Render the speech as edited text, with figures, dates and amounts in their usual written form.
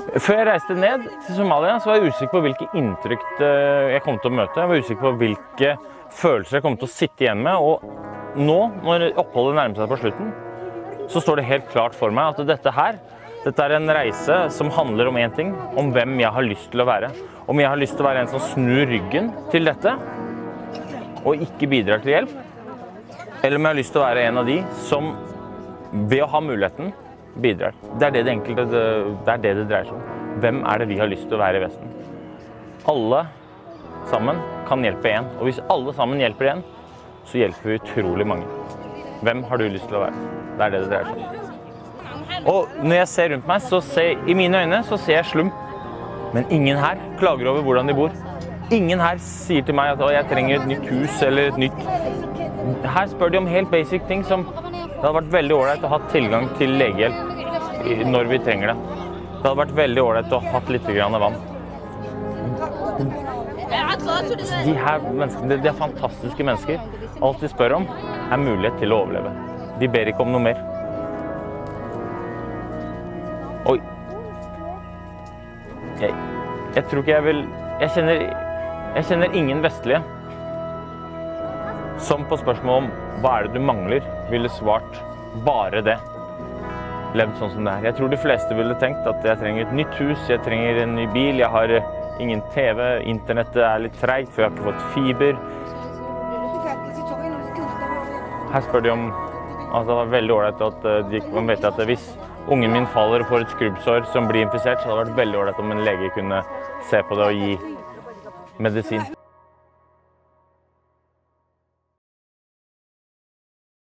Før jeg reiste ned til Somalia, så var jeg usikker på hvilke inntrykk jeg kom til å møte. Jeg var usikker på hvilke følelser jeg kom til å sitte igjen med. Og nå, når oppholdet nærmer seg på slutten, så står det helt klart for meg at dette er en reise som handler om en ting, om hvem jeg har lyst til å være. Om jeg har lyst til å være en som snur ryggen til dette, og ikke bidrar til hjelp. Eller om jeg har lyst til å være en av de som, ved å ha muligheten, bidrar. Det er det det dreier seg om. Hvem er det vi har lyst til å være i Vesten? Alle sammen kan hjelpe en. Og hvis alle sammen hjelper en, så hjelper vi utrolig mange. Hvem har du lyst til å være? Det er det dreier seg om. Og når jeg ser rundt meg, i mine øyne så ser jeg slump. Men ingen her klager over hvordan de bor. Ingen her sier til meg at jeg trenger et nytt hus eller et nytt... Her spør de om helt basic ting som det hadde vært veldig ålreit å ha tilgang til legehjelp når vi trenger det. Det hadde vært veldig ålreit å ha litt grann vann. De her menneskene, de er fantastiske mennesker. Alt de spør om er mulighet til å overleve. De ber ikke om noe mer. Oi. Jeg tror ikke jeg vil... Jeg kjenner ingen vestlige som på spørsmål om hva er det du mangler, ville svart bare det. Levd sånn som det er. Jeg tror de fleste ville tenkt at jeg trenger et nytt hus, jeg trenger en ny bil, jeg har ingen TV, internettet er litt tregt, for jeg har ikke fått fiber. Her spør de om at det var veldig ålreit at de vet at hvis ungen min faller og får et skrubbsår som blir infisert, så hadde det vært veldig ålreit om en lege kunne se på det og gi medisin.